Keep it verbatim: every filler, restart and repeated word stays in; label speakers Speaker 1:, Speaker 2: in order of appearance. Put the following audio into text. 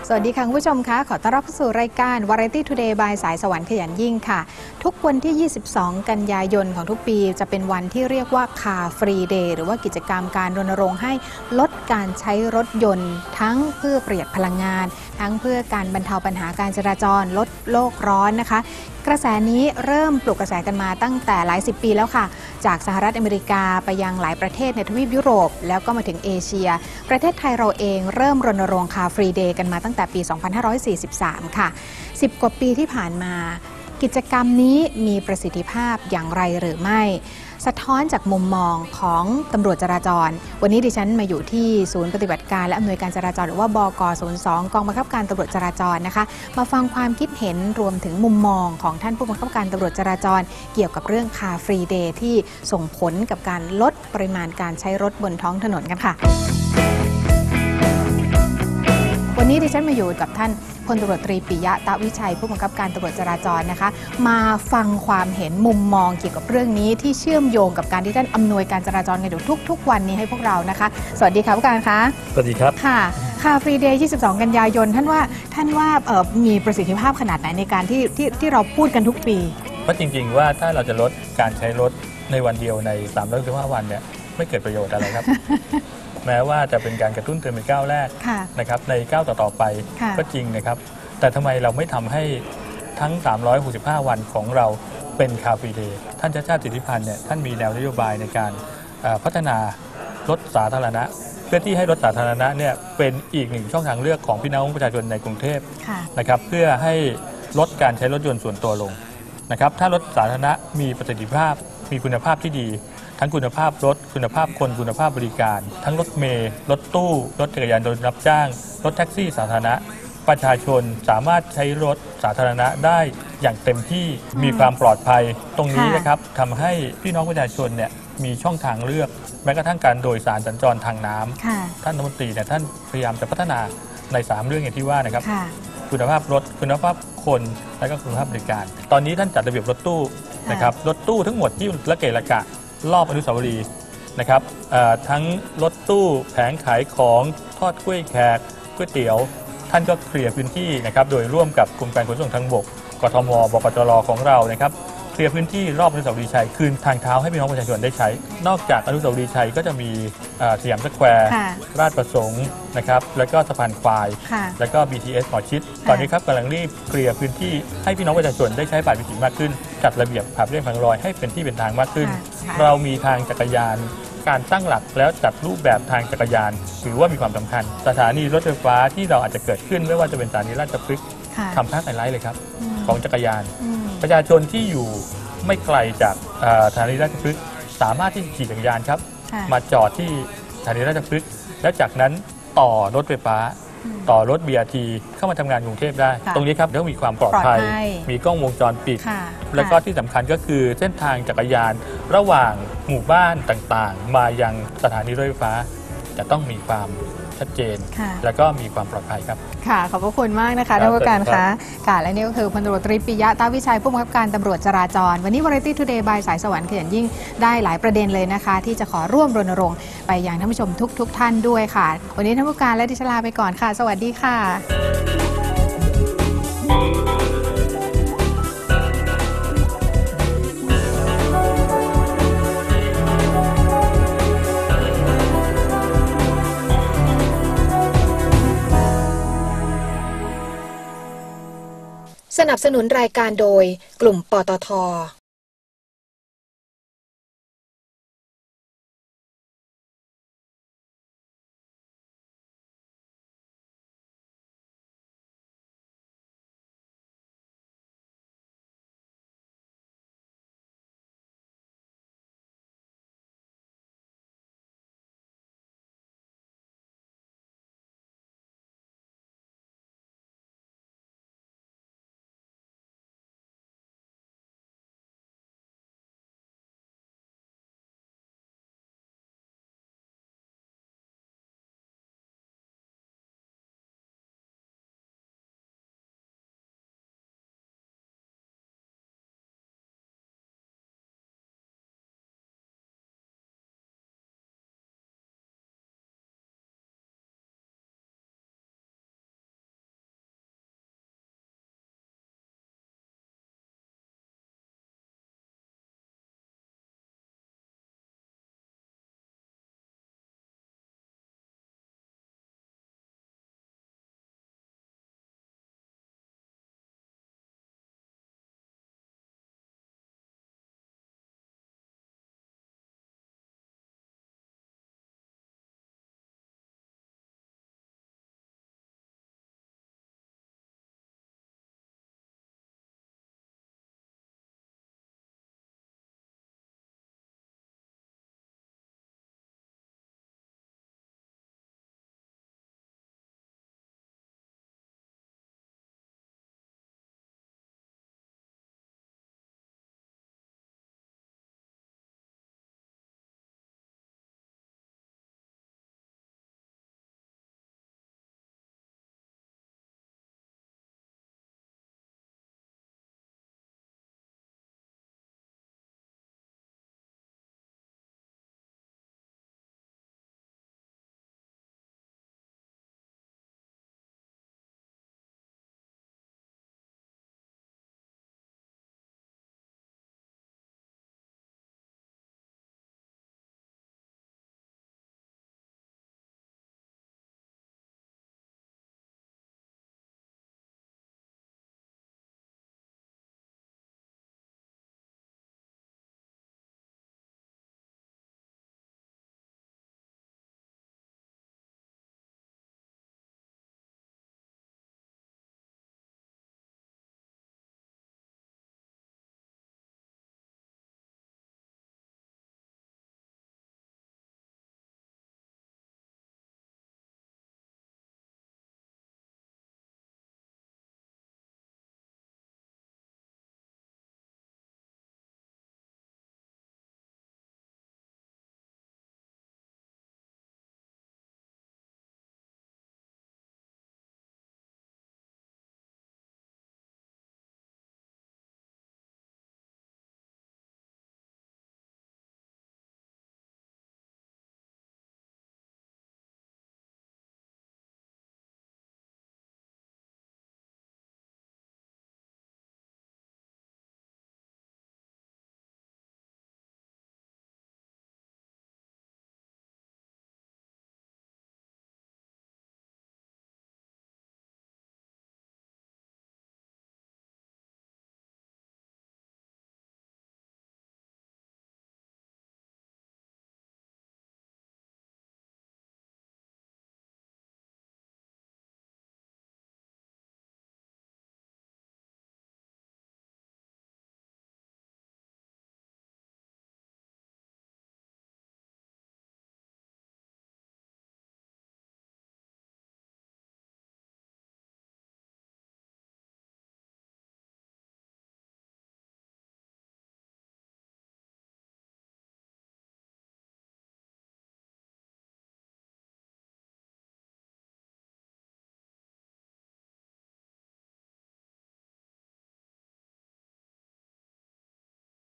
Speaker 1: สวัสดีค่ะคุณผู้ชมคะขอต้อนรับเข้าสู่รายการ Variety Today by สายสวรรค์ขยันยิ่งค่ะทุกวันที่ยี่สิบสองกันยายนของทุกปีจะเป็นวันที่เรียกว่า Car Free Day หรือว่ากิจกรรมการรณรงค์ให้ลดการใช้รถยนต์ทั้งเพื่อประหยัดพลังงานทั้งเพื่อการบรรเทาปัญหาการจราจรลดโลกร้อนนะคะกระแสนี้เริ่มปลุกกระแสกันมาตั้งแต่หลายสิบปีแล้วค่ะจากสหรัฐอเมริกาไปยังหลายประเทศในทวีปยุโรปแล้วก็มาถึงเอเชียประเทศไทยเราเองเริ่มรณรงค์ Car Free Day กันมาตั้งแต่ปี สองพันห้าร้อยสี่สิบสาม ค่ะสิบกว่าปีที่ผ่านมากิจกรรมนี้มีประสิทธิภาพอย่างไรหรือไม่สะท้อนจากมุมมองของตำรวจจราจรวันนี้ดิฉันมาอยู่ที่ศูนย์ปฏิบัติการและอำนวยการจราจรหรือว่าบก.ศูนย์สอง กองบังคับการตำรวจจราจรนะคะมาฟังความคิดเห็นรวมถึงมุมมองของท่านผู้บังคับการตำรวจจราจรเกี่ยวกับเรื่อง Car Free Day ที่ส่งผลกับการลดปริมาณการใช้รถบนท้องถนนกันค่ะวันนี้ดิฉันมาอยู่กับท่านพลตำรวจตรีปิยะตะวิชัยผู้บังคับการตำรวจจราจรนะคะมาฟังความเห็นมุมมองเกี่ยวกับเรื่องนี้ที่เชื่อมโยงกับการที่ท่านอำนวยการจราจรกันอยู่ทุกๆวันนี้ให้พวกเรานะคะสวัสดีค่ะผู้การคะ
Speaker 2: สวัสดีครับ
Speaker 1: ค่ะค่ะฟรีเดย์ยี่สิบสองกันยายนท่านว่าท่านว่ามีประสิทธิภาพขนาดไหนในการที่ที่ที่เราพูดกันทุกปี
Speaker 2: เพราะจริงๆว่าถ้าเราจะลดการใช้รถในวันเดียวในสามร้อยสิบห้าวันเนี่ยไม่เกิดประโยชน์อะไรครับ แม้ว่าจะเป็นการกระตุ้นเตือนเป็นก้าวแรกนะครับในก้าวต่อๆไปก็จริงนะครับแต่ทำไมเราไม่ทำให้ทั้งสามร้อยหกสิบห้าวันของเราเป็นคาร์ฟรีเดย์ท่านชาติชาติสิทธิพันธ์เนี่ยท่านมีแนวนโยบายในการพัฒนารถสาธารณะเพื่อที่ให้รถสาธารณะเนี่ยเป็นอีกหนึ่งช่องทางเลือกของพี่น้องประชาชนในกรุงเทพนะครับเพื่อให้ลดการใช้รถยนต์ส่วนตัวลงนะครับถ้ารถสาธารณะมีประสิทธิภาพมีคุณภาพที่ดีทั้งคุณภาพรถคุณภาพคนคุณภาพบริการทั้งรถเมล์รถตู้รถจักรยานยนต์รับจ้างรถแท็กซี่สาธารณะประชาชนสามารถใช้รถสาธารณะได้อย่างเต็มที่มีความปลอดภัยตรงนี้นะครับทำให้พี่น้องประชาชนเนี่ยมีช่องทางเลือกแม้กระทั่งการโดยสารสัญจรทางน้ำท่านรัฐมนตรีเนี่ยท่านพยายามจะพัฒนาในสามเรื่องอย่างที่ว่านะครับคุณภาพรถคุณภาพคนและก็คุณภาพบริการตอนนี้ท่านจัดระเบียบรถตู้นะครับรถตู้ทั้งหมดที่ละเกะละกะรอบอนุสาวรีย์นะครับทั้งรถตู้แผงขายของทอดกล้วยแขกก๋วยเตี๋ยวท่านก็เคลียร์พื้นที่นะครับโดยร่วมกับกรมการขนส่งทางบกกทมบกจรของเรานะครับเคลียร์พื้นที่รอบอนุสาวรีย์ชัยคืนทางเท้าให้พี่น้องประชาชนได้ใช้นอกจากอนุสาวรีย์ชัยก็จะมีสยามสแควร์ราชประสงค์นะครับแล้วก็สะพานควายแล้วก็ บี ที เอส หมอชิดตอนนี้ครับกำลังรีบเคลียร์พื้นที่ให้พี่น้องประชาชนได้ใช้ผ่านวิถีมากขึ้นจัดระเบียบผ่านเรื่องทางรอยให้เป็นที่เป็นทางมากขึ้นเรามีทางจักรยานการตั้งหลักแล้วจัดรูปแบบทางจักรยานถือว่ามีความสำคัญสถานีรถไฟฟ้าที่เราอาจจะเกิดขึ้นไม่ว่าจะเป็นสถานีราชพฤกษ์ทำท่าไฮไลท์เลยครับของจักรยานประชาชนที่อยู่ไม่ไกลจากสถานีราชพฤกษ์สามารถที่จะขี่จักรยานครับมาจอดที่สถานีราชพฤกษ์แล้วจากนั้นต่อรถไฟฟ้าต่อรถ บี อาร์ ที เข้ามาทำงานกรุงเทพได้ตรงนี้ครับต้องมีความปลอดภัยมีกล้องวงจรปิดแล้วก็ที่สำคัญก็คือเส้นทางจักรยานระหว่างหมู่บ้านต่างๆมายังสถานีรถไฟฟ้าจะต้องมีความชัดเจนแล้วก็มีความปลอดภัยครับ
Speaker 1: ค่ะขอบพระคุณมากนะคะท่านผู้การคะค่ะและนี่ก็คือพลตำรวจตรีปิยะตาวิชัยผู้บังคับการตำรวจจราจรวันนี้ Variety Today by สายสวรรค์ขยันยิ่งได้หลายประเด็นเลยนะคะที่จะขอร่วมรณรงค์ไปยังท่านผู้ชมทุกๆ ท่านด้วยค่ะวันนี้ท่านผู้การและดิฉันลาไปก่อนค่ะสวัสดีค่ะสนับสนุนรายการโดยกลุ่มปตท